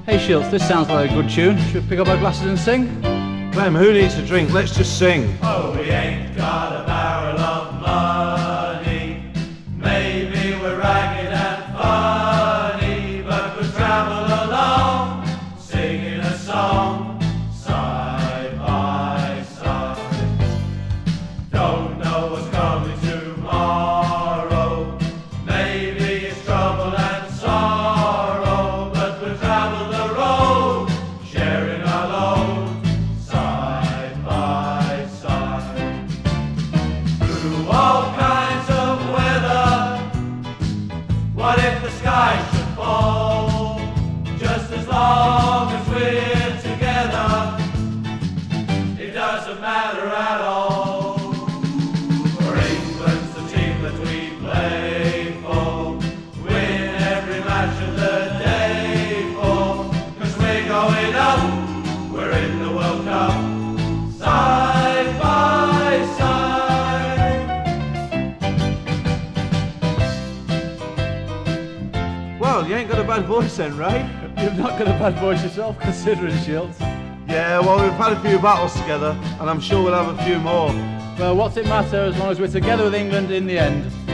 Hey Shilton, this sounds like a good tune. Should we pick up our glasses and sing? Clem, who needs a drink? Let's just sing. Oh, we ain't got a barrel of money. Maybe we're ragged and funny, but we'll travel along, singing a song, side by side. Don't know what's coming tomorrow. Maybe it's trouble and sorrow, but we'll travel the road, sharing our load, side by side. Through all kinds of weather. What if the sky should fall? Just as long as we're together, it doesn't matter at all. For England's the team that we play for, win every match of the day for, 'cause we're going up, we're in the World Cup, side by side. Well, you ain't got a bad voice then, right? You've not got a bad voice yourself, considering, Shilton. Yeah, well, we've had a few battles together, and I'm sure we'll have a few more. Well, what's it matter as long as we're together with England in the end?